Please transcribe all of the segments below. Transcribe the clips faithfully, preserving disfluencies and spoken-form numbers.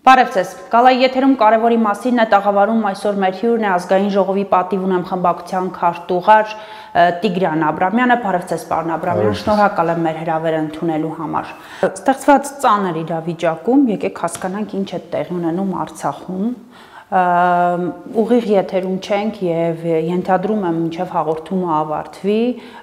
Բարև ձեզ, Գալայի եթերում կարևորի մասին է տաղավարում այսօր մեր հյուրն է ազգային ժողովի պատիվ ունեմ խմբակցության քարտուղար Տիգրան Աբրամյանը, բարև ձեզ պարոն Աբրամյան, շնորհակալ եմ մեր հրավերը ընդունելու համար։ Ստեղծված ծանր իրավիճակում եկեք հասկանանք ինչ է տեղի ունենում Արցախում։ Ուղիղ եթերում չենք եւ ենթադրում եմ մինչեւ հաղորդումը ավարտվի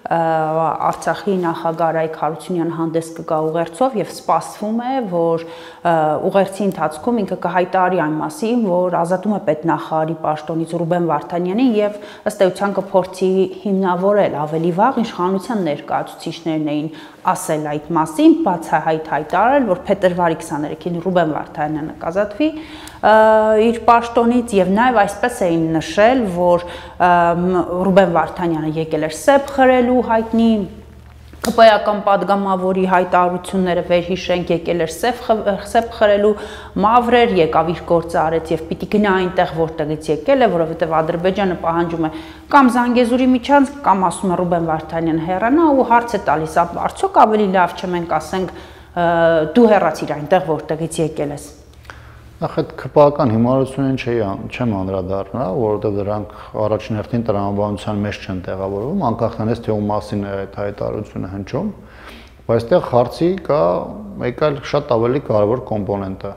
Արցախի նախագահ Արայք Հարությունյան հանդես կգա ուղերձով եւ սպասվում է որ ուղերձի ընթացքում ինքը կհայտարարի այն մասին որ ազատում է պետնախարարի պաշտոնից Ռուբեն Վարդանյանին եւ ըստ էության կփորձի հիմնավորել ավելի վաղ իշխանության ներկայացուցիչներն էին ասել այդ մասին բացահայտ հայտարարել որ փետրվարի քսաներեքին Ռուբեն Վարդանյանը կազատվի իր պաշտոնից եւ նաեւ այսպես էին նշել որ Ռուբեն Վարդանյանը եկել էր սեփ խրելու հայտնի ԿՊ-ական падգամավորի հայտարարությունները վերհիշենք եկել էր սեփ խրելու մավրեր եկավ իր գործը արեց եւ պիտի գնա այնտեղ որտեղից եկել է որովհետեւ Ադրբեջանը պահանջում է կամ Զանգեզուրի միջանցք կամ ասում է Ռուբեն Վարդանյանը հեռանա ու հարց է տալիս արդյոք ավելի լավ չէ մենք ասենք դու հեռացիր այնտեղ որտեղից եկել ես Նախ այդ ԿՊ-ական հիմարություններին չեմ անդրադառնա, որովհետև դրանք առաջին հերթին տրամաբանության մեջ չեն տեղավորվում, անկախ նրանից թե ում մասին է այդ հայտարարությունը հնչում, բայց այստեղ հարցի կա մեկ այլ շատ ավելի կարևոր կոմպոնենտը։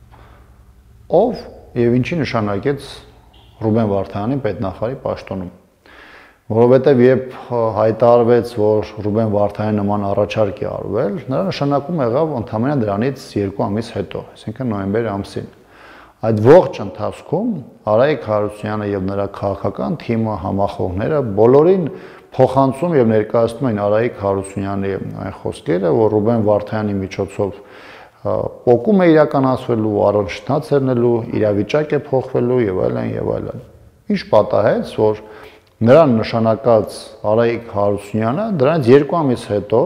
Ով եւ ինչի նշանակեց Ռուբեն Վարդանյանին պետնախարարի պաշտոնում։ Որովհետև երբ հայտարարվեց, որ Ռուբեն Վարդանյանի նման առաջարկ է արվել, նրա նշանակում եղավ ընդամենը դրանից երկու ամիս հետո, այսինքն նոյեմբեր ամսին։ Այդ ողջ ընթացքում Արայք Հարությունյանը եւ նրա քաղաքական թիմը, համախոհները բոլորին փոխանցում եւ ներկայացնում են Արայք Հարությունյանի այն խոսքերը, որ Ռուբեն Վարդանյանի միջոցով պոկում է իրականացվելու, առնչնաց ելնելու, իրավիճակ է փոխվելու եւ այլն եւ այլն։ Ինչ պատահեց, որ Նրան նշանակած Արայք Հարությունյանը դրանից երկու ամիս հետո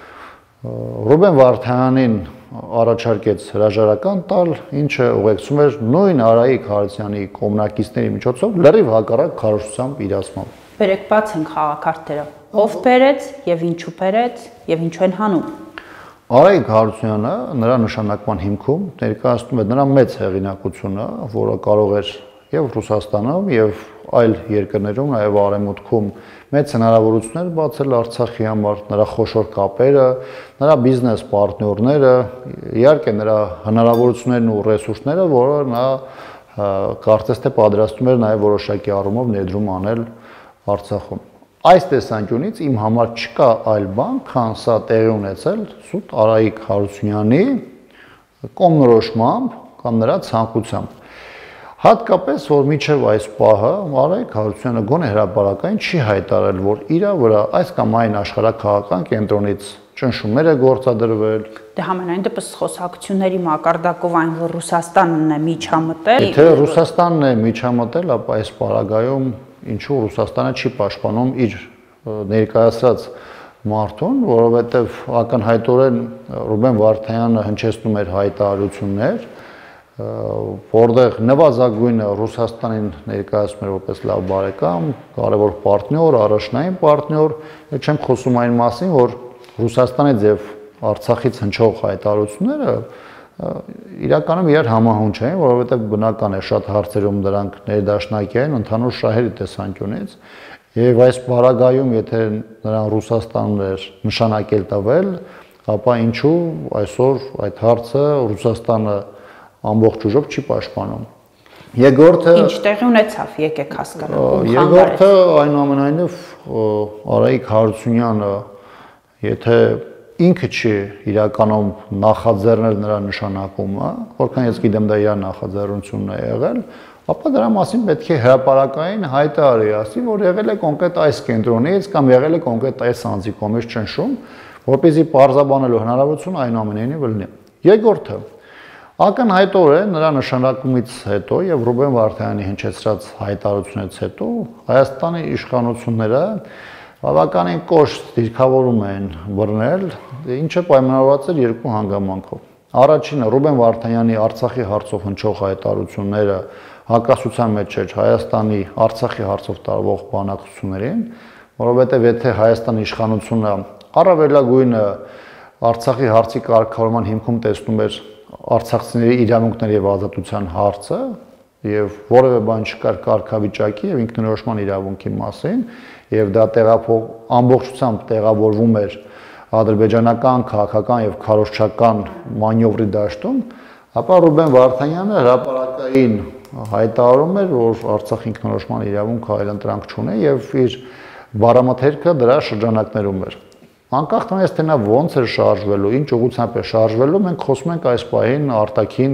Ռուբեն Վարդանյանին առաջարկեց հրաժարական տալ, ինչը ուղեկցում էր նույն Արայք Հարությունյանի կողմնակիցների միջոցով լրիվ հակառակ քարոզչությամբ իրացմամբ։ Բերեք բացենք խաղաքարտերը։ Ով բերեց եւ ինչու բերեց եւ ինչու են հանում։ Արայք Հարությունյանը նրա նշանակման հիմքում ներկայացնում է նրա մեծ հեղինակությունը, որը կարող էր եւ Ռուսաստանում եւ այլ երկրներում, նաեւ Արևմուտքում մեծ հնարավորություններ բացել Արցախի համար, նրա խոշոր կապերը, նրա բիզնես պարտներները, իհարկե նրա հնարավորություններն ու ռեսուրսները, որը նա կարծես թե պատրաստում էր նաեւ որոշակի առումով ներդրում անել Արցախում։ Այս տեսանկյունից իմ համար չկա այլ բան, քան սա տեղի ունեցել սուտ Արայք Հարությունյանի կողմնորոշմամբ կամ նրա ցանկությամբ։ Հատկապես, որ միջև այս պահը Արայք Հարությունյանը գոնե հրապարակային չի հայտարարել, որ իրա վրա այս կամ այն աշխարհաքաղաքական կենտրոնից ճնշումներ է գործադրվել։ Դե համենայն դեպս խոսակցությունների մակարդակով այն, որ Ռուսաստանն է միջամտել։ Եթե Ռուսաստանն է միջամտել, ապա այս պարագայում ինչու Ռուսաստանը չի պաշտպանում իր ներկայացած մարդուն, որովհետև ակնհայտորեն Ռուբեն Վարդանյանը հնչեցնում էր հայտարարություններ, որտեղ նվազագույնը Ռուսաստանին ներկայացնում էր որպես լավ բարեկամ, կարևոր պարտներ, առաջնային պարտներ, չեմ խոսում այն մասին, որ Ռուսաստանից եւ Արցախից հնչող հայտարարությունները իրականում իրար համահունչ էին, որովհետեւ բնական է շատ հարցերում դրանք ներդաշնակի են ընդհանուր շահերի տեսանկյունից, եւ այս բարագայում եթե նրան Ռուսաստանն էր նշանակել տվել, ապա ինչու այսօր այդ հարցը Ռուսաստանը ամբողջ ուժով չի պաշտպանում։ Երկրորդը Ինչ տեղի ունեցավ, եկեք հասկանանք։ Երկրորդը այնուամենայնիվ Արայք Հարությունյանը, եթե ինքը չի իրականում նախաձեռնել նրա նշանակումը, որքան ես գիտեմ դա իր նախաձեռնությունն է եղել, ապա դրա մասին պետք է հրապարակային հայտարարի ասի, որ եղել է կոնկրետ այս կենտրոնից կամ եղել է կոնկրետ այս անձի կողմից ճնշում, որպեսզի պարզաբանելու հնարավորություն այնուամենայնիվ լինի։ Երկրորդը Ակնհայտորեն նրա նշանակումից հետո եւ Ռուբեն Վարդանյանի հնչեցրած հայտարարությունից հետո Հայաստանի իշխանությունները բավականին կոշտ դիրքավորում են բռնել, ինչը պայմանավորված էր երկու հանգամանքով։ Առաջինը Ռուբեն Վարդանյանի Արցախի հարցով հնչող հայտարարությունները հակասության մեջ էր Հայաստանի Արցախի հարցով տարվող բանակցություններին, որովհետեւ եթե Հայաստանի իշխանությունը առավելագույնը Արցախի հարցի կարգավորման հիմքում տեսնում էր արցախցիների իրավունքների եւ ազատության հարցը եւ որևէ բան չկար կարգավիճակի եւ ինքնորոշման իրավունքի մասին եւ դա տեղափոխ ամբողջությամբ տեղավորվում էր ադրբեջանական քաղաքական եւ քարոզչական մանյովրի դաշտում, ապա Ռուբեն Վարդանյանը հրապարակային հայտարարում էր, որ Արցախ ինքնորոշման իրավունք այլընտրանք չունի եւ իր բառամթերքը դրա շրջանակներում էր։ Անկախ տնես թե նա ոնց էր շարժվելու, ինչ ուղղությամբ է շարժվելու, մենք խոսում ենք այս պահին արտաքին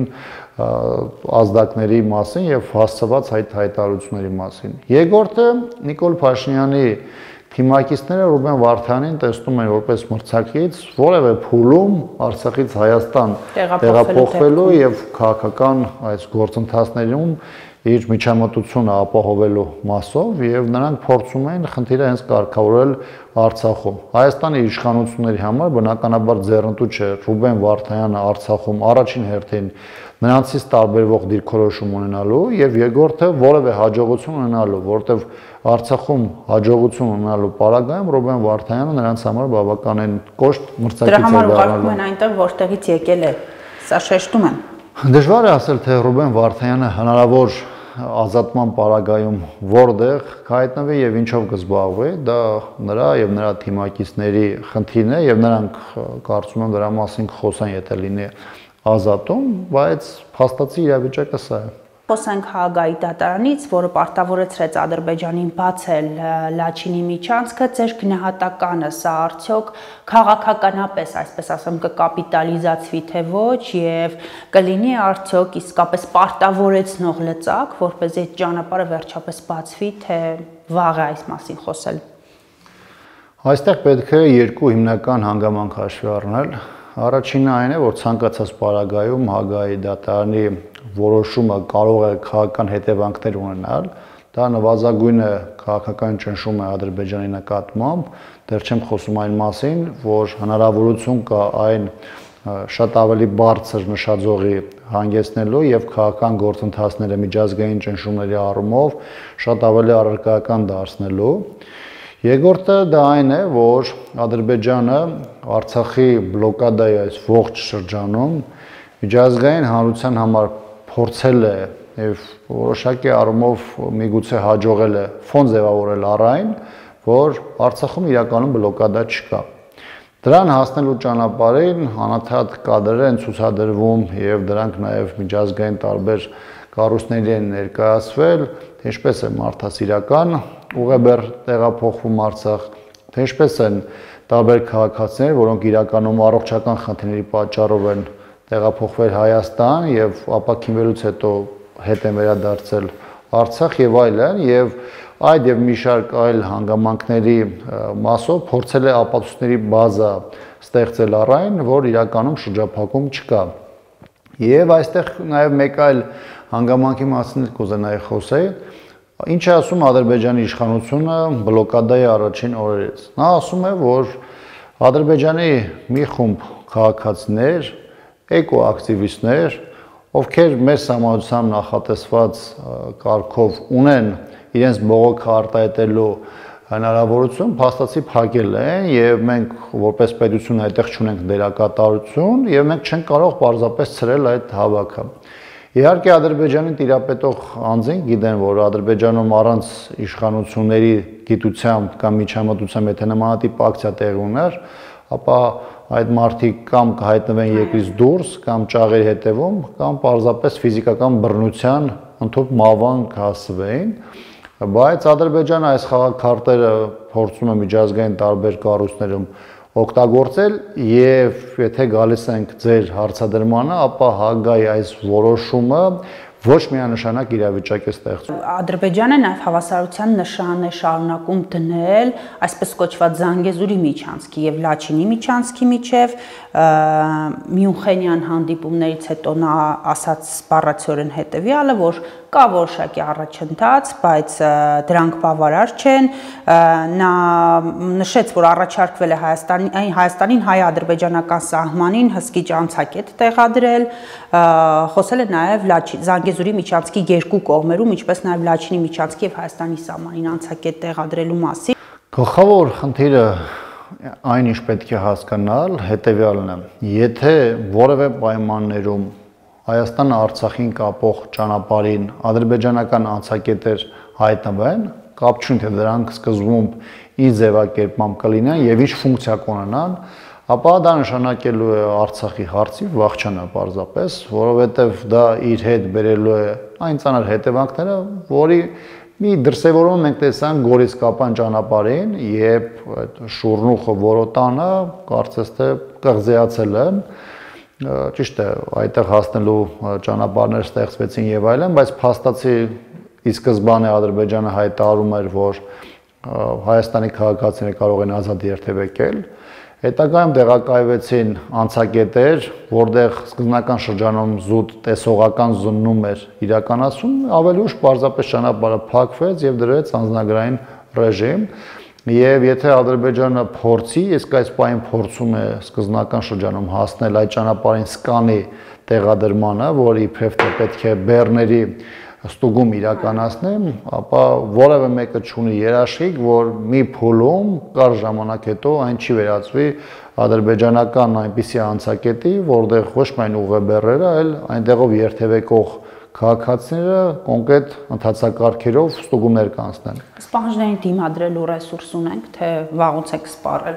ազդակների մասին եւ հասցված այդ հայտարարությունների մասին։ Երկրորդը Նիկոլ Փաշինյանի թիմակիցները Ռուբեն Վարդանյանին տեսնում են որպես մրցակից որևէ փուլում Արցախից Հայաստան տեղափոխվելու եւ քաղաքական այս գործընթացներում իր միջամտությունը ապահովելու մասով եւ նրանք փորձում են խնդիրը հենց կարգավորել Արցախում։ Հայաստանի իշխանությունների համար բնականաբար ձեռնտու չէ Ռուբեն Վարդանյանը Արցախում առաջին հերթին նրանցից տարբերվող դիրքորոշում ունենալու եւ երկրորդը որևէ հաջողություն ունենալու, որտեւ Արցախում հաջողություն ունենալու պարագայում Ռուբեն Վարդանյանը նրանց համար բավականին կոշտ մրցակից է դառնալու։ Դրա համար ուղարկում են այնտեղ, որտեղից եկել է։ Սա շեշտում են։ Դժվար է ասել, թե Ռուբեն Վարդանյանը հնարավոր ազատման պարագայում որտեղ կհայտնվի եւ ինչով կզբաղվի, դա նրա եւ նրա թիմակիցների խնդիրն է եւ նրանք կարծում եմ դրա մասին կխոսեն, եթե լինի ազատում, բայց փաստացի իրավիճակը սա է։ Խոսենք Հաագայի դատարանից, որը պարտավորեցրեց Ադրբեջանին բացել Լաչինի միջանցքը, ձեր գնահատականը սա արդյոք քաղաքականապես, այսպես ասեմ, կկապիտալիզացվի թե ոչ եւ կլինի արդյոք իսկապես պարտավորեցնող լծակ, որպեսզի այդ ճանապարհը վերջապես բացվի, թե վաղ է այս մասին խոսել։ Այստեղ պետք է երկու հիմնական հանգամանք հաշվի առնել։ Առաջինը այն է, որ ցանկացած պարագայում Հաագայի դատարանի որոշումը կարող է քաղաքական հետևանքներ ունենալ, դա նվազագույնը քաղաքական ճնշում է Ադրբեջանի նկատմամբ, դեռ չեմ խոսում այն մասին, որ հնարավորություն կա այն շատ ավելի բարձր նշաձողի հանգեցնելու եւ քաղաքական գործընթացները միջազգային ճնշումների առումով շատ ավելի առարկայական դարձնելու։ Երկրորդը դա այն է, որ Ադրբեջանը Արցախի բլոկադայի այս ողջ շրջանում միջազգային հանրության համար փորձել է եւ որոշակի առումով միգուցե հաջողել է ֆոն ձևավորել առայն, որ Արցախում իրականում բլոկադա չկա։ Դրան հասնելու ճանապարհին անընդհատ կադրեր են ցուցադրվում եւ դրանք նաեւ միջազգային տարբեր կառույցների են ներկայացվել, թե ինչպես է մարդասիրական ուղեբեռ տեղափոխվում Արցախ, թե ինչպես են տարբեր քաղաքացիներ, որոնք իրականում առողջական խնդիրների պատճառով են տեղափոխվել Հայաստան եւ ապաքինվելուց հետո հետ են վերադարձել Արցախ եւ այլն, եւ այդ եւ մի շարք այլ հանգամանքների մասով փորձել է ապացույցների բազա ստեղծել առայն, որ իրականում շրջափակում չկա։ Եվ այստեղ նաեւ մեկ այլ հանգամանքի մասին կուզենայի խոսել, ինչ է ասում Ադրբեջանի իշխանությունը բլոկադայի առաջին օրերից։ Նա ասում է, որ Ադրբեջանի մի խումբ քաղաքացիներ, էկոակտիվիստներ, ովքեր մեր համայնությամբ նախատեսված կարգով ունեն իրենց բողոքը արտահայտելու հնարավորություն, փաստացի փակել են եւ մենք որպես պետություն այդտեղ չունենք դերակատարություն եւ մենք չենք կարող պարզապես ցրել այդ հավաքը։ Իհարկե Ադրբեջանի տիրապետող անձինք գիտեն, որ Ադրբեջանում առանց իշխանությունների գիտությամբ կամ միջամտությամբ եթե նմանատիպ ակցիա տեղի ուներ, ապա այդ մարդիկ կամ կհայտնվեն երկրից դուրս, կամ ճաղերի հետևում, կամ պարզապես ֆիզիկական բռնության ընդհանուր մավան կհասվեին, բայց Ադրբեջանը այս խաղաքարտերը փորձում է միջազգային տարբեր կառույցներում օգտագործել եւ եթե գալիս ենք ձեր հարցադրմանը, ապա Հաագայի այս որոշումը ոչ միանշանակ իրավիճակ է ստեղծում։ Ադրբեջանը նաեւ հավասարության նշան է շարունակում դնել այսպես կոչված Զանգեզուրի միջանցքի եւ Լաչինի միջանցքի միջև Մյունխենյան հանդիպումներից հետո նա ասաց բառացիորեն հետեւյալը, որ կա որոշակի առաջընթաց, բայց դրանք բավարար չեն։ Նա նշեց, որ առաջարկվել է Հայաստանի Հայաստանին հայ-ադրբեջանական սահմանին հսկիչ անցակետ տեղադրել, խոսել է նաեւ Զանգեզուրի միջանցքի երկու կողմերում, ինչպես նաեւ Լաչինի միջանցքի եւ Հայաստանի սահմանին անցակետ տեղադրելու մասին։ Գլխավոր խնդիրը այն ինչ պետք է հասկանալ, հետեւյալն է. եթե որևէ պայմաններում Հայաստանը Արցախին կապող ճանապարհին ադրբեջանական անցակետեր հայտնվեն, կապ չունի թե դրանք սկզբում ի ձևակերպմամբ կլինեն եւ ինչ ֆունկցիա կունենան, ապա դա նշանակելու է Արցախի հարցի վախճանը պարզապես, որովհետեւ դա իր հետ բերելու է այն ծանր հետևանքները, որի մի դրսևորում մենք տեսանք Գորիս Կապան ճանապարհին, երբ այդ շուրնուխը որոտանը կարծես թե կղզեացել են, ճիշտ է, այդտեղ հասնելու ճանապարհներ ստեղծվեցին եւ այլն, բայց փաստացի ի սկզբանե Ադրբեջանը հայտարարում էր, որ Հայաստանի քաղաքացիները կարող են ազատ երթևեկել, հետագայում տեղակայվեցին անցակետեր, որտեղ սկզբնական շրջանում զուտ տեսողական զննում էր իրականացում, ավելի ուշ պարզապես ճանապարհը փակվեց եւ դրեց անձնագրային ռեժիմ, եւ եթե Ադրբեջանը փորձի, իսկ այս պահին փորձում է սկզբնական շրջանում հասնել այդ ճանապարհին սկանի տեղադրմանը, որը իբրև թե պետք է բեռների ստուգում իրականացնեմ, ապա որևէ մեկը չունի երաշխիք, որ մի փուլում կար ժամանակ հետո այն չի վերածվի ադրբեջանական այնպիսի անցակետի, որտեղ ոչ միայն ուղեբեռերը, այլ այնտեղով երթևեկող քաղաքացիները կոնկրետ ընթացակարգերով ստուգումներ կանցնեն։ Սպահանջներին դիմադրելու ռեսուրս ունենք, թե վաղուց եք սպառել։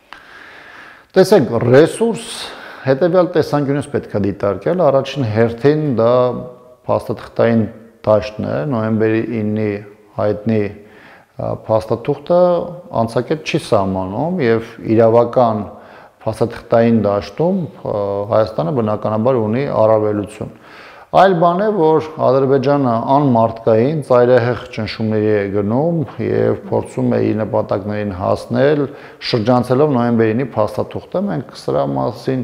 Տեսեք, ռեսուրս հետևյալ տեսանկյունից պետք է դիտարկել, առաջին հերթին դա փաստաթղթային դաշտն է, նոյեմբերի իննի հայտնի փաստաթուղթը անցակետ չի սահմանում եւ իրավական փաստաթղթային դաշտում Հայաստանը բնականաբար ունի առավելություն։ Այլ բան է, որ Ադրբեջանը անմարդկային ծայրահեղ ճնշումների է գնում եւ փորձում է իր նպատակներին հասնել, շրջանցելով նոյեմբերի ինի փաստաթուղթը։ Մենք սրա մասին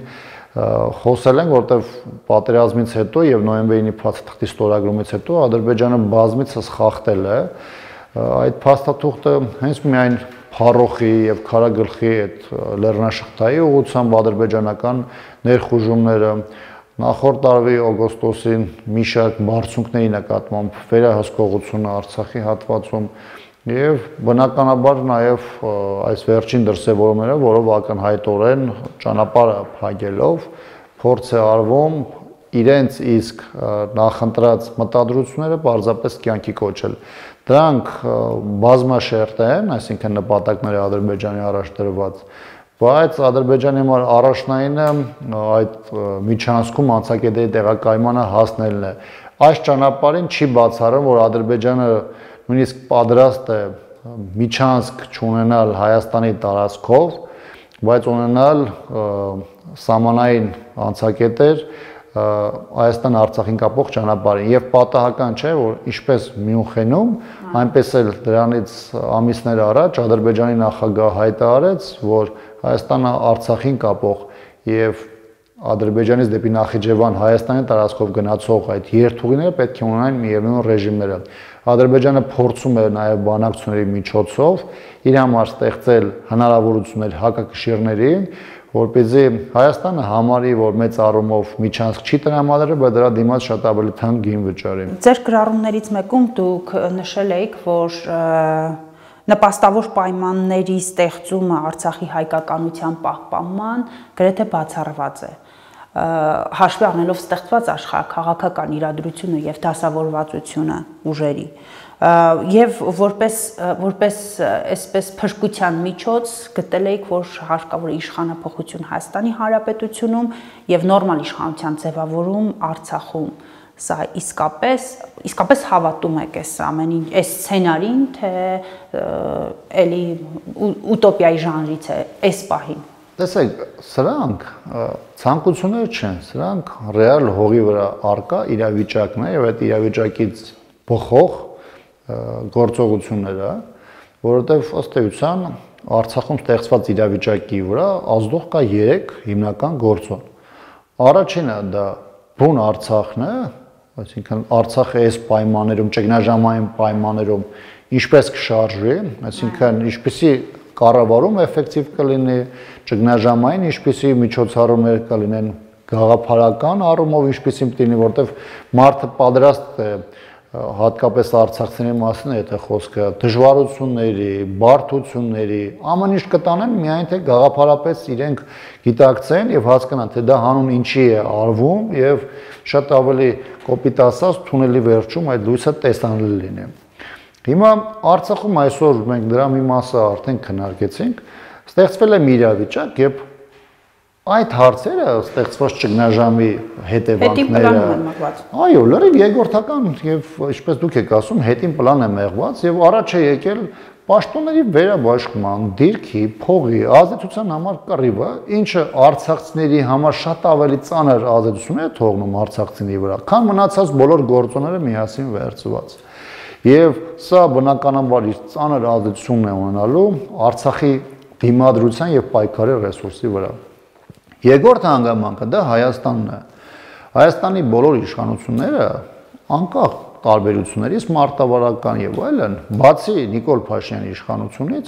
խոսել ենք, որտեղ պատերազմից հետո եւ նոյեմբերի ինի փաստաթղթի ստորագրումից հետո Ադրբեջանը բազմիցս խախտել է այդ փաստաթուղթը հենց միայն Փարոխի եւ Քարագլխի այդ լեռնաշղթայի ուղղությամբ ադրբեջանական ներխուժումները նախորդ տարվի օգոստոսին մի շարք բարձունքների նկատմամբ վերահսկողությունը Արցախի հատվածում եւ բնականաբար նաեւ այս վերջին դրսևորումները, որով ակնհայտորեն ճանապարհը փակելով փորձ է արվում իրենց իսկ նախընտրած մտադրությունները պարզապես կյանքի կոչել։ Դրանք բազմաշերտ են, այսինքն նպատակները Ադրբեջանի առաջ դրված, բայց Ադրբեջանի համար առաջնայինը այդ միջանցքում անցակետերի տեղակայմանը հասնելն է։ Այս ճանապարհին չի բացառում, որ Ադրբեջանը նույնիսկ պատրաստ է միջանցք չունենալ Հայաստանի տարածքով, բայց ունենալ սահմանային անցակետեր Հայաստան Արցախին կապող ճանապարհին եւ պատահական չէ, որ ինչպես Մյունխենում, այնպես էլ դրանից ամիսներ առաջ Ադրբեջանի նախագահը հայտարարեց, որ Հայաստանը Արցախին կապող եւ Ադրբեջանից դեպի Նախիջևան Հայաստանի տարածքով գնացող այդ երթուղիները պետք է ունենան միևնույն ռեժիմները։ Ադրբեջանը փորձում է նաեւ բանակցությունների միջոցով իր համար ստեղծել հնարավորություններ հակակշիռների, որպեսզի Հայաստանը համարի, որ մեծ առումով միջանցք չի տրամադրել, բայց դրա դիմաց շատ ավելի թանկ գին վճարի։ Ձեր գրառումներից մեկում դուք նշել եք, որ նպաստավոր պայմանների ստեղծումը Արցախի հայկականության պահպանման գրեթե բացառված է։ Հաշվի առնելով ստեղծված աշխարհաքաղաքական իրադրությունը եւ դասավորվածությունը ուժերի եւ որպես որպես այսպես փրկության միջոց գտել եք, որ հարկավոր է իշխանապողություն Հայաստանի Հանրապետությունում եւ նորմալ իշխանության ձևավորում Արցախում։ Սա իսկապես իսկապես հավատում եք այս ամենին, այս սցենարին, թե էլի ուտոպիայի ժանրից է այս պահին։ Տեսեք, սրանք ցանկություններ չեն, սրանք ռեալ հողի վրա արկա իրավիճակն է եւ այդ իրավիճակից բխող գործողությունները, որովհետեւ ըստ էության Արցախում ստեղծված իրավիճակի վրա ազդող կա երեք հիմնական գործոն։ Առաջինը դա բուն Արցախն է, այսինքն Արցախը այս պայմաններում, ճգնաժամային պայմաններում ինչպես կշարժվի, այսինքն ինչպեսի կառավարում էֆեկտիվ կլինի, ճգնաժամային ինչպեսի միջոցառումներ կլինեն, գաղափարական առումով ինչպեսի լինի, որտեղ մարդը պատրաստ է հատկապես արցախցիների մասին է եթե խոսքը, դժվարությունների, բարդությունների, ամեն ինչ կտանեն միայն թե գաղափարապես իրենք գիտակցեն եւ հասկանան թե դա հանուն ինչի է արվում եւ շատ ավելի կոպիտ ասած թունելի վերջում այդ լույսը տեսանելի լինի։ Հիմա Արցախում այսօր մենք դրա մի մասը արդեն քննարկեցինք, ստեղծվել է մի իրավիճակ, երբ այդ հարցերը ստեղծված ճգնաժամի հետևանքները այո, լրիվ երկրորդական եւ ինչպես դուք եք ասում, հետին պլան է մեղված եւ առաջ է եկել պաշտոնների վերաբաշխման, դիրքի, փողի, ազդեցության համար կռիվը, ինչը արցախցիների համար շատ ավելի ծանր ազդեցություն է թողնում արցախցիների վրա, քան մնացած բոլոր գործոնները միասին վերցված։ Եվ սա բնականաբար իր ծանր ազդեցությունն է ունենալու Արցախի դիմադրության եւ պայքարի ռեսուրսի վրա։ Երկրորդ հանգամանքը դա Հայաստանն է։ Հայաստանի բոլոր իշխանությունները անկախ տարբերություններից մարտավարական եւ այլն, բացի Նիկոլ Փաշինյանի իշխանությունից,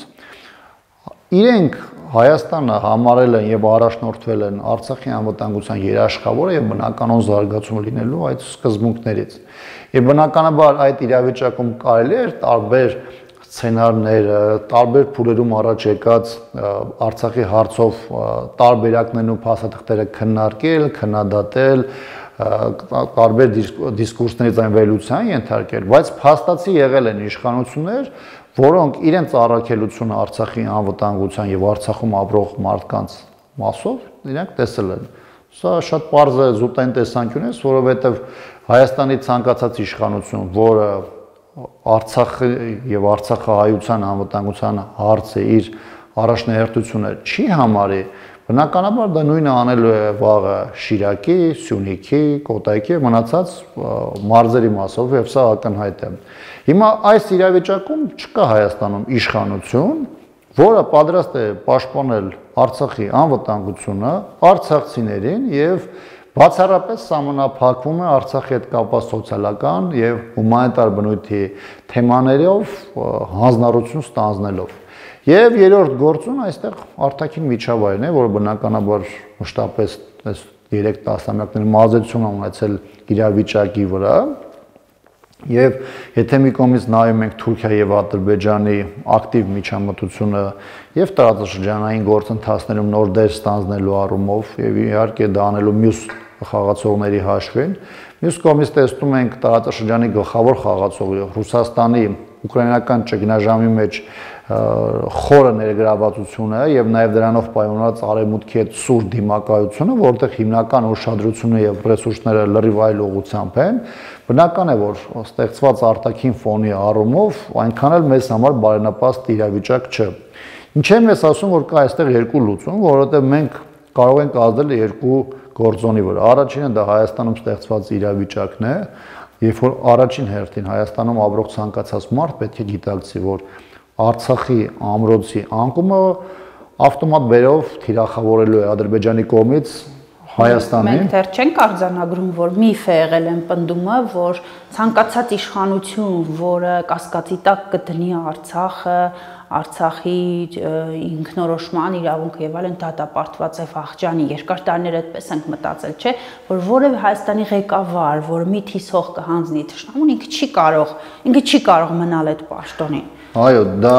իրենք Հայաստանը համարել են եւ առաջնորդվել են Արցախի անվտանգության երաշխավորը եւ բնականon զարգացումը լինելու այդ սկզբունքներից։ Եվ բնականաբար այդ իրավիճակում կարելի էր տարբեր սցենարներ, տարբեր փուլերում առաջ եկած Արցախի հարցով տարբերակներն ու փաստաթղթերը քննարկել, քննադատել, տարբեր դիսկուրսներից այն վերլուծության ենթարկել, բայց փաստացի եղել են իշխանություններ, որոնք իրենց առաքելությունը Արցախի անվտանգության եւ Արցախում ապրող մարդկանց մասով իրենք տեսել են։ Սա շատ պարզ է զուտային տեսանկյուն է, որովհետեւ Հայաստանի ցանկացած իշխանություն, որը Արցախի եւ Արցախահայության անվտանգության հարցը իր առաջնահերթությունը չի համարի, բնականաբար դա նույնը անելու է վաղը Շիրակի, Սյունիքի, Կոտայքի մնացած մարզերի մասով եւ սա ակնհայտ է։ Հիմա այս իրավիճակում չկա Հայաստանում իշխանություն, որը պատրաստ է պաշտպանել Արցախի անվտանգությունը, արցախցիներին եւ բացառապես սահմանափակվում է Արցախի հետ կապված սոցիալական եւ հումանիտար բնույթի թեմաներով հանձնառություն ստանձնելով։ Եվ երրորդ գործون այստեղ արտաքին միջավայրն է, որը բնականաբար մշտապես այս երեք տասնամյակների ազդեցություն ունեցել իրավիճակի վրա։ Եվ եթե մի կողմից նայում ենք Թուրքիա եւ Ադրբեջանի ակտիվ միջամտությունը եւ տարածաշրջանային գործընթացներում նոր դեր ստանձնելու առումով եւ իհարկե դա անելու մյուս խաղացողների հաշվին, մյուս կողմից տեսնում ենք տարածաշրջանի գլխավոր խաղացողի Ռուսաստանի ուկրաինական ճգնաժամի մեջ խորը ներգրավվածությունը եւ նաեւ դրանով պայմանված արևմուտքի հետ սուր դիմակայությունը, որտեղ հիմնական ուշադրությունը եւ ռեսուրսները լրիվ այլ ուղղությամբ են, բնական է, որ ստեղծված արտաքին ֆոնի առումով այնքան էլ մեզ համար բարենպաստ իրավիճակ չէ։ Ինչ եմ ես ասում, որ կա այստեղ երկու լուծում, որովհետեւ մենք կարող ենք ազդել երկու գործոնի վրա։ Առաջինը դա Հայաստանում ստեղծված իրավիճակն է, երբ որ առաջին հերթին Հայաստանում ապրող ցանկացած մարդ պետք է գիտակցի, որ Արցախի ամրոցի անկումը ավտոմատ բերով թիրախավորելու է Ադրբեջանի կողմից Հայաստանին։ Մենք դեռ չենք արձանագրում, որ միֆ է եղել են պնդումը, որ ցանկացած իշխանություն, որը կասկածի տակ կդնի Արցախը, Արցախի ինքնորոշման իրավունքը եւ այլն դատապարտված է վախճանի։ Երկար տարիներ այդպես ենք մտածել, չէ՞, որ որևէ Հայաստանի ղեկավար, որ մի թիսող կհանձնի թշնամուն, ինքը չի կարող, ինքը չի կարող մնալ այդ պաշտոնին։ Այո, դա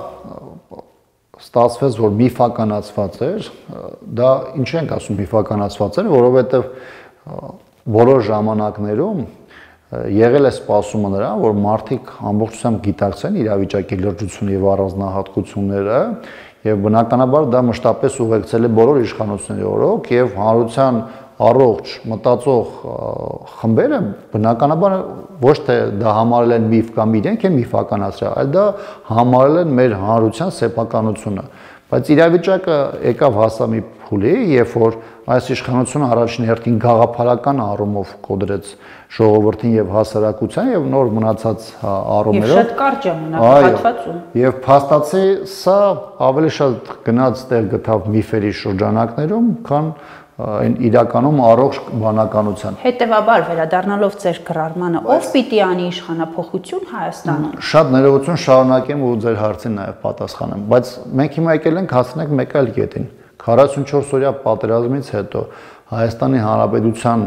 ստացվեց, որ միֆականացված էր, դա ինչ ենք ասում միֆականացված էր, որովհետև բոլոր ժամանակներում եղել է սպասումը նրան, որ մարդիկ ամբողջությամբ գիտակցեն իրավիճակի լրջությունը եւ առանձնահատկությունները, եւ բնականաբար դա մշտապես ուղեկցել է բոլոր իշխանությունների օրոք եւ հանրության առողջ մտածող խմբերը բնականաբար ոչ թե դա համարել են միֆ կամ իրենք են միֆականացրել, այլ դա համարել են մեր հանրության սեփականությունը։ Բայց իրավիճակը եկավ հասա մի փուլի, երբ որ այս իշխանությունը առաջին հերթին գաղափարական առումով կոդրեց ժողովրդին եւ հասարակության եւ նոր մնացած առումներով։ Եվ շատ կարճ ժամանակահատվածում։ Եվ փաստացի սա ավելի շատ գնաց տեղ գտավ միֆերի շրջանակներում, քան այն իրականում առողջ բանականության։ Հետևաբար վերադառնալով ձեր գրառմանը, ով պիտի անի իշխանափոխություն Հայաստանում։ Շատ ներողություն, շարունակեմ ու ձեր հարցին նաև պատասխանեմ, բայց մենք հիմա եկել ենք հասնենք մեկ այլ կետին։ քառասունչորս օրյա պատերազմից հետո Հայաստանի Հանրապետության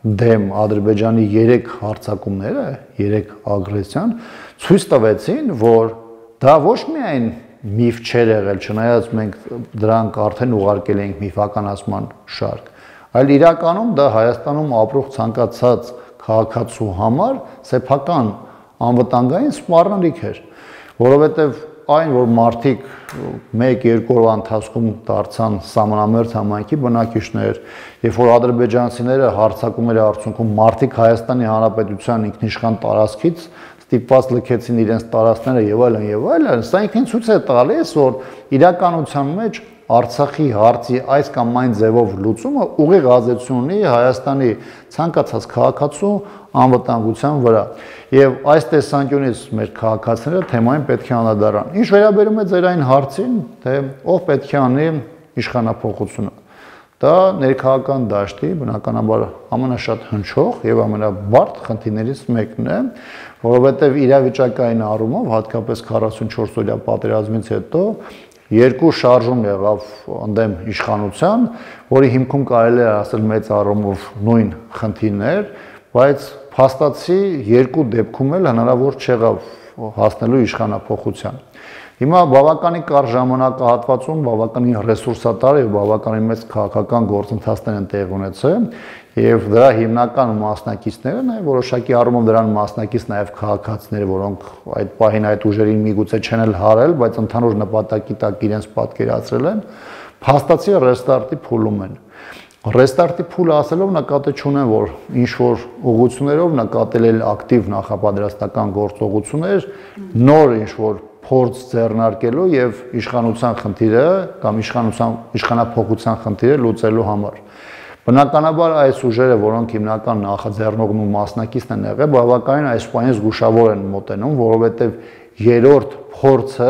դեմ Ադրբեջանի երեք հարձակումները, երեք ագրեսիան ցույց տվեցին, որ դա ոչ միայն միֆ չէր եղել, չնայած մենք դրանք արդեն ուղարկել էինք միֆականացման շարք, այլ իրականում դա Հայաստանում ապրող ցանկացած քաղաքացու համար սեփական անվտանգային սպառնալիք էր, որովհետև այն, որ մարդիկ մեկ-երկու օրվա ընթացքում դարձան սահմանամերձ համայնքի բնակիչներ, երբ որ ադրբեջանցիները հարձակումների արդյունքում մարդիկ Հայաստանի Հանրապետության ինքնիշխան տարածքից ստիպված լքեցին իրենց տարածքները եւ այլն եւ այլն, սա ինքնին ցույց է տալիս, որ իրականության մեջ Արցախի հարցի այս կամ այն ձևով լուծումը ուղիղ ազդեցություն ունի Հայաստանի ցանկացած քաղաքացու անվտանգության վրա։ Եվ այս տեսանկյունից մեր քաղաքացիները թեմային պետք է անդրադառնան։ Ինչ վերաբերում է ձեր այն հարցին, թե ով պետք է անի իշխանափոխությունը, դա ներքաղաքական դաշտի բնականաբար ամենաշատ հնչող եւ ամենաբարդ խնդիրներից մեկն է, որովհետեւ իրավիճակային առումով հատկապես քառասունչորս օրյա պատերազմից հետո երկու շարժում եղավ ընդդեմ իշխանության, որի հիմքում կարելի է ասել մեծ առումով նույն խնդիրներ, բայց փաստացի երկու դեպքում էլ հնարավոր չեղավ հասնելու իշխանափոխության։ Հիմա բավականին կարճ ժամանակահատվածում բավականին ռեսուրսատար եւ բավականին մեծ քաղաքական գործընթացներ են տեղի ունեցել եւ դրա հիմնական մասնակիցները նաեւ որոշակի առումով դրան մասնակից նաեւ քաղաքացիները, որոնք այդ պահին այդ ուժերին միգուցե չեն էլ հարել, բայց ընդհանուր նպատակի տակ իրենց պատկերացրել են, փաստացի ռեստարտի փուլում են։ Ռեստարտի փուլը ասելով նկատի չունեմ, որ ինչ որ ուղղություններով նկատել էլ ակտիվ նախապատրաստական գործողություններ, նոր ինչ որ փորձ ձեռնարկելու եւ իշխանության խնդիրը կամ իշխանության իշխանափոխության խնդիրը լուծելու համար։ Բնականաբար այս ուժերը, որոնք հիմնական նախաձեռնողն ու մասնակիցն են եղել, բավականին այս պահին զգուշավոր են մոտենում, որովհետեւ երրորդ փորձը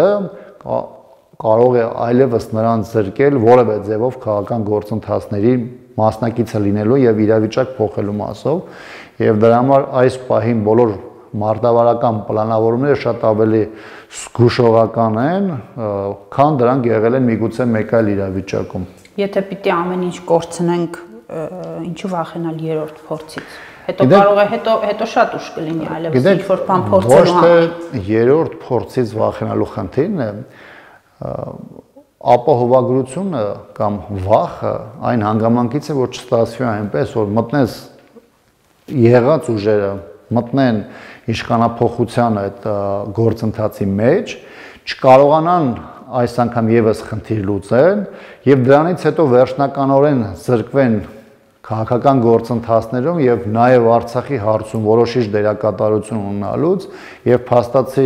կարող է այլևս նրանց զրկել որևէ ձևով քաղաքական գործընթացների մասնակիցը լինելու եւ իրավիճակ փոխելու մասով, եւ դրա համար այս պահին բոլոր մարտավարական պլանավորումները շատ ավելի զգուշողական են, քան դրանք եղել են միգուցե մեկ այլ իրավիճակում։ Եթե պիտի ամեն ինչ կորցնենք, ինչու վախենալ երրորդ փորձից։ Հետո կարող է հետո հետո շատ ուշ կլինի այլևս ինչ որ բան փորձելու համար։ Ոչ թե երրորդ փորձից վախենալու խնդիրն է, ապահովագրությունը կամ վախը այն հանգամանքից է, որ չստացվի այնպես, որ մտնես եղած ուժերը մտնեն իշխանափոխության այդ գործընթացի մեջ, չկարողանան այս անգամ եւս խնդիր լուծեն եւ դրանից հետո վերջնականորեն զրկվեն քաղաքական գործընթացներում եւ նաեւ Արցախի հարցում որոշիչ դերակատարություն ունենալուց եւ փաստացի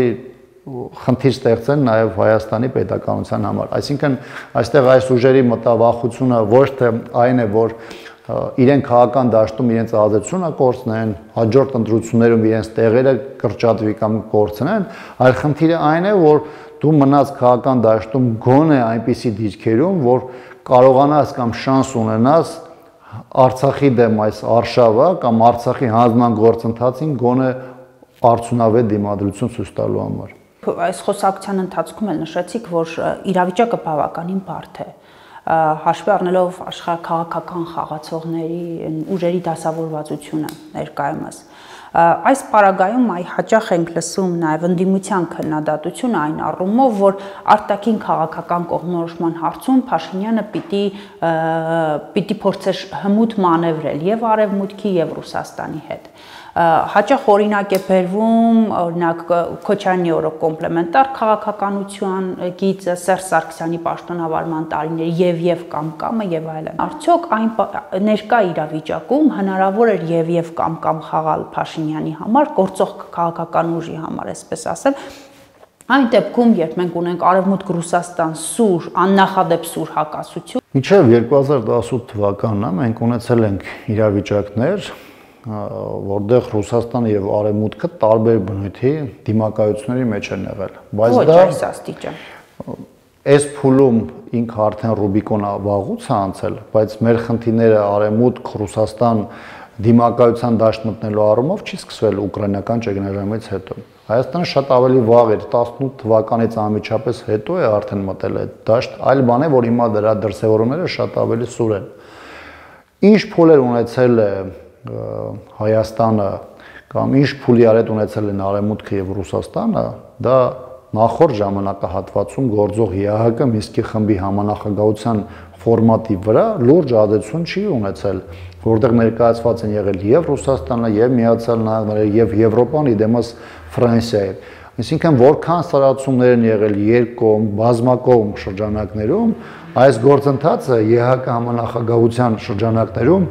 խնդիր ստեղծեն նաեւ Հայաստանի պետականության համար։ Այսինքն այստեղ այս ուժերի մտավախությունը ոչ թե այն է, որ իրեն քաղաքական դաշտում իրենց ազդեցությունը կորցնեն, հաջորդ ընտրություններում իրենց տեղերը կրճատվի կամ կորցնեն, այլ խնդիրը այն է, որ դու մնաց քաղաքական դաշտում գոնե այնպիսի դիրքերում, որ կարողանաս կամ շանս ունենաս Արցախի դեմ այս արշավը կամ Արցախի հանձնման գործընթացին գոնե արդյունավետ դիմադրություն ցույց տալու համար։ Այս խոսակցության ընթացքում էլ նշեցիք, որ իրավիճակը բավականին բարդ է, հաշվի առնելով աշխարհաքաղաքական խաղացողների ուժերի դասավորվածությունը ներկայումս։ Այս պարագայում այ հաճախ ենք լսում նաև ընդդիմության քննադատություն այն առումով, որ արտաքին քաղաքական կողմնորոշման հարցում Փաշինյանը պիտի պիտի փորձեր հմուտ մանևրել եւ Արևմուտքի եւ Ռուսաստանի հետ։ Հաճախ օրինակ է բերվում, օրինակ Քոչարյանի օրոք կոմպլեմենտար քաղաքականության գիծը, Սերժ Սարգսյանի պաշտոնավարման տարիներ եւ եւ կամ կամը եւ այլն։ Արդյոք այն ներկա իրավիճակում հնարավոր էր եւ եւ կամ կամ խաղալ Փաշինյանի համար, գործող քաղաքական ուժի համար, այսպես ասել, այն դեպքում, երբ մենք ունենք Արևմուտք Ռուսաստան սուր, աննախադեպ սուր հակասություն։ Մինչև երկու հազար տասութ թվականն մենք ունեցել ենք իրավիճակներ, որտեղ Ռուսաստանը եւ Արևմուտքը տարբեր բնույթի դիմակայությունների մեջ են եղել, բայց դա այս աստիճան այս փուլում ինքը արդեն Ռուբիկոնը վաղուց է անցել, բայց մեր խնդիրները Արևմուտք Ռուսաստան դիմակայության դաշտ մտնելու առումով չի սկսվել ուկրաինական ճգնաժամից հետո։ Հայաստանը շատ ավելի վաղ էր, տասնութ թվականից անմիջապես հետո է արդեն մտել այդ դաշտ, այլ բան է, որ հիմա դրա դրսևորումները շատ ավելի սուր են։ Ինչ փուլեր ունեցել է Հայաստանը կամ ինչ փուլի արետ ունեցել են Արևմուտքը եւ Ռուսաստանը, դա նախորդ ժամանակահատվածում գործող ԵԱՀԿ Մինսկի խմբի համանախագահության ֆորմատի վրա լուրջ ազդեցություն չի ունեցել, որտեղ ներկայացված են եղել եւ Ռուսաստանը, եւ Միացյալ Նահանգները, եւ Եվրոպան, իդեմս Ֆրանսիայի։ Այսինքն որքան սարացումներ են եղել երկկողմ, բազմակողմ շրջանակներում, այս գործընթացը ԵԱՀԿ համանախագահության շրջանակներում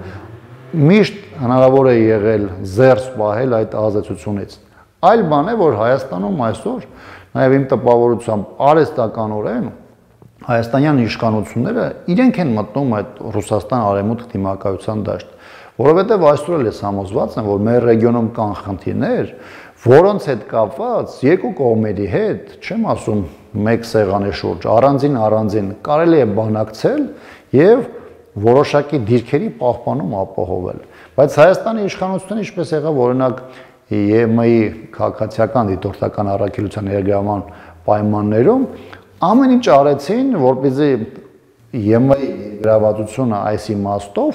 միշտ հնարավոր է եղել զերծ պահել այդ ազդեցությունից։ Այլ բան է, որ Հայաստանում այսօր նաև իմ տպավորությամբ արհեստականորեն հայաստանյան իշխանությունները իրենք են մտնում այդ Ռուսաստան արևմուտք դիմակայության դաշտ, որովհետև այսօր էլ ես համոզված եմ, որ մեր ռեգիոնում կան խնդիրներ, որոնց հետ կապված երկու կողմերի հետ, չեմ ասում մեկ սեղանի շուրջ, առանձին առանձին կարելի է բանակցել եւ որոշակի դիրքերի պահպանում ապահովել։ Բայց Հայաստանի իշխանությունները ինչպես եղավ օրինակ ԵՄ-ի քաղաքացիական դիտորդական առաքելության ներգրավման պայմաններում ամեն ինչ արեցին, որպեսզի ԵՄ-ի ներգրավվածությունը այս իմաստով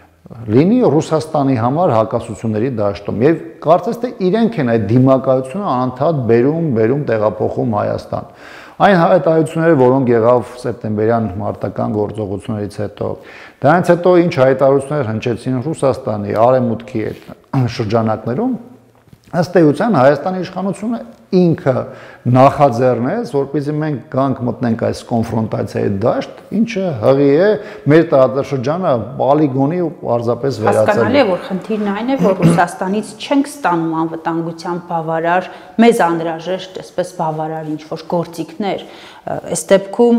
լինի Ռուսաստանի համար հակասությունների դաշտում եւ կարծես թե իրենք են այդ դիմակայությունը անընդհատ բերում, բերում տեղափոխում Հայաստան։ Այն հայտարարությունները, որոնք եղավ սեպտեմբերյան մարտական գործողություններից հետո, դրանից հետո ինչ հայտարարություններ հնչեցին Ռուսաստանի, Արևմուտքի շրջանակներում, ըստ էության Հայաստանի իշխանությունը ինքը նախաձեռնեց, որպեսզի մենք գանք մտնենք այս կոնֆրոնտացիայի դաշտ, ինչը հղի է մեր տարածաշրջանը պոլիգոնի ու պարզապես վերածել։ Հասկանալի է, որ խնդիրն այն է, որ Ռուսաստանից չենք ստանում անվտանգության բավարար, մեզ անհրաժեշտ, այսպես բավարար ինչ-որ գործիքներ։ Այս դեպքում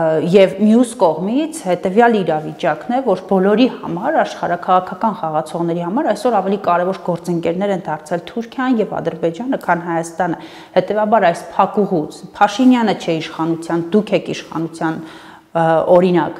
եւ մյուս կողմից հետեւյալ իրավիճակն է, որ բոլորի համար, աշխարհաքաղաքական խաղացողների համար այսօր ավելի կարևոր գործընկերներ են դարձել Թուրքիան եւ Ադրբեջանը, քան Հայաստանը։ Հետևաբար այս փակուղուց Փաշինյանը չէ իշխանության, դուք եք իշխանության օրինակ,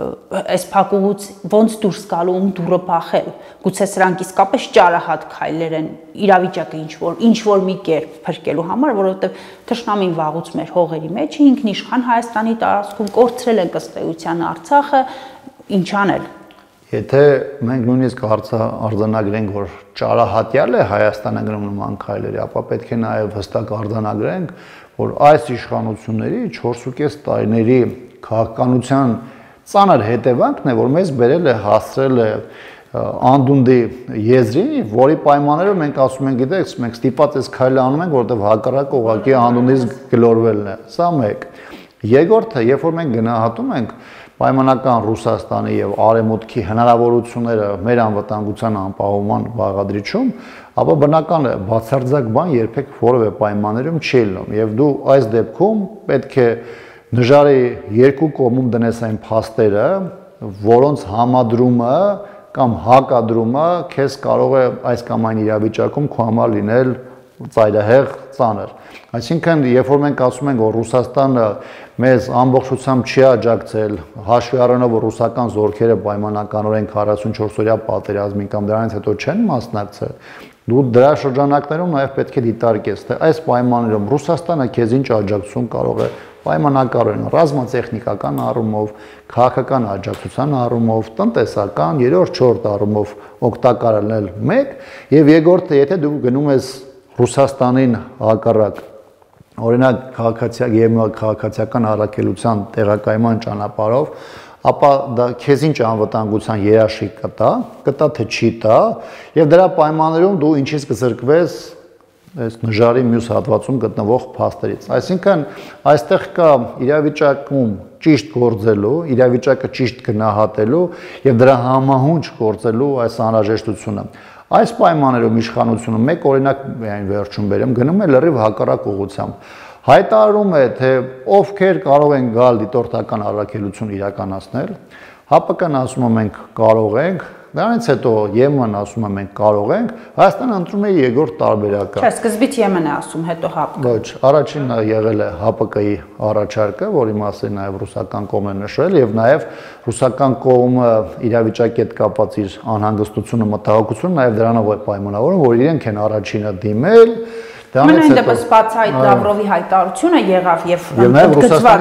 այս փակուղուց ոնց դուրս գալու ում դուրը փախել, գուցե սրանք իսկապես ճարահատ քայլեր են իրավիճակը ինչ որ ինչ որ մի կերպ փրկելու համար, որովհետև թշնամին վաղուց մեր հողերի մեջ է, ինքնիշխան Հայաստանի տարածքում կորցրել են ըստ էության Արցախը, ինչ անել։ Եթե մենք նույնիսկ արձանագրենք, որ ճարահատյալ է Հայաստանը գնում նման քայլերի, ապա պետք է նաև հստակ արձանագրենք, որ այս իշխանությունների չորսուկես տարիների քաղաքականության ծանր հետևանքն է, որ մեզ բերել է, հասցրել է անդունդի եզրին, որի պայմաններով մենք ասում ենք, գիտեք, մենք ստիպված այս քայլը անում ենք, որովհետև հակառակը ուղղակի անդունդից գլորվելն է։ Սա մեկ։ Երկրորդը, երբ որ մենք գնահատում ենք պայմանական Ռուսաստանի եւ Արևմուտքի հնարավորությունները մեր անվտանգության անապահովման բաղադրիչում, ապա բնական է բացարձակ բան երբեք որևէ պայմաններում չի լինում եւ դու այս դեպքում պետք է նժարի երկու կողմում դնես այն փաստերը, որոնց համադրումը կամ հակադրումը քեզ կարող է այս կամ այն իրավիճակում քո համար լինել ծայրահեղ ծանր։ Այսինքն, երբ որ մենք ասում ենք, որ Ռուսաստանը մեզ ամբողջությամբ չի աջակցել, հաշվի առնելով, որ ռուսական զորքերը պայմանականորեն քառասունչորս օրյա պատերազմին կամ դրանից հետո չեն մասնակցել, դու դրա շրջանակներում նաև պետք է դիտարկես, թե այս պայմաններում Ռուսաստանը քեզ ինչ աջակցություն կարող է պայմանականորեն ռազմատեխնիկական առումով, քաղաքական աջակցության առումով, տնտեսական, երրորդ, չորրորդ առումով օգտակար լինել մեկ, եւ երկրորդը, եթե դու գնում ես Ռուսաստանին հակառակ, օրինակ քաղաքացիական եւ քաղաքացիական առաքելության տեղակայման ճանապարհով, ապա դա քեզ ինչ անվտանգության երաշխիք կտա, կտա թե չի տա, եւ դրա պայմաններում դու ինչից կզրկվես այս նժարի մյուս հատվածում գտնվող փաստերից։ Այսինքն, այստեղ կա իրավիճակում ճիշտ գործելու, իրավիճակը ճիշտ գնահատելու եւ դրա համահունչ գործելու այս անհրաժեշտությունը։ Այս պայմաններում իշխանությունը մեկ օրինակ միայն վերջում բերեմ, գնում է լրիվ հակառակ ուղղությամբ։ Հայտարարում է, թե ովքեր կարող են գալ դիտորդական առաքելություն իրականացնել, ՀԱՊԿ-ն ասում է մենք կարող ենք, դրանից հետո ԵՄ-ն ասում է մենք կարող ենք, Հայաստանը ընտրում է երկրորդ տարբերակը։ Չէ, սկզբից ԵՄ-ն է ասում, հետո ՀԱՊԿ-ը։ Ոչ, առաջինը եղել է ՀԱՊԿ-ի առաջարկը, որի մասին նաև ռուսական կողմն է նշել եւ նաև ռուսական կողմը իրավիճակի հետ կապված իր անհանգստությունը, մտահոգությունը նաև դրանով է պայմանավորում, որ իրենք են առաջինը դիմել։ Մենայն դեպս բացի այդ Լավրովի հայտարարությունը եղավ եւ ընդգծված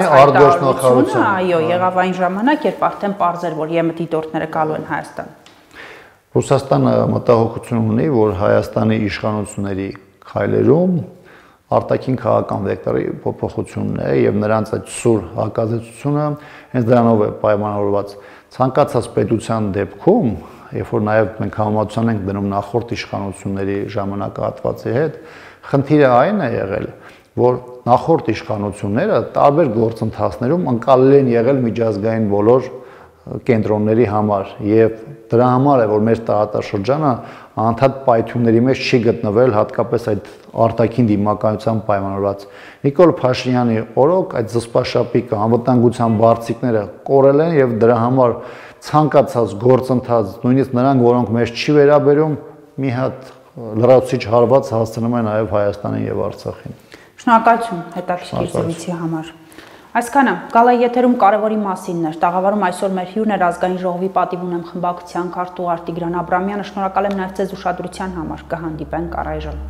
հայտարարությունը, այո, եղավ այն ժամանակ, երբ արդեն պարզ էր, որ ԵՄ դիտորդները գալու են Հայաստան։ Ռուսաստանը մտահոգություն ունի, որ Հայաստանի իշխանությունների քայլերում արտաքին քաղաքական վեկտորի փոփոխությունն է եւ նրանց այդ սուր հակազդեցությունը հենց դրանով է պայմանավորված։ Ցանկացած պետության դեպքում, երբ որ նաեւ մենք համեմատության ենք դնում նախորդ իշխանությունների ժամանակահատվածի հետ, խնդիրը այն է եղել, որ նախորդ իշխանությունները տարբեր գործընթացներում անկալել են եղել միջազգային բոլոր կենտրոնների համար եւ դրա համար է որ մեր տարածաշրջանը անդադ պայթյունների մեջ չի գտնվել հատկապես այդ արտաքին դիմակայության պայմանավորված Նիկոլ Փաշինյանի օրոք այդ զսպաշապիկը անվտանգության բարձիկները կորել են եւ դրա համար ցանկացած գործընթաց նույնիսկ նրանք որոնք մեզ չի վերաբերում մի հատ լրացուցիչ հարված հասցնում են նաեւ Հայաստանին եւ Արցախին Շնորհակալություն հետաքրքիր զրույցի համար Այսքանը գալա եթերում կարևորի մասինն էր տաղավարում այսօր մեր հյուրն էր ազգային ժողովի պատիվ ունեմ խմբակցության քարտուղար Տիգրան Աբրամյանը շնորհակալ եմ նաև ձեզ ուշադրության համար կհանդիպենք առայժմ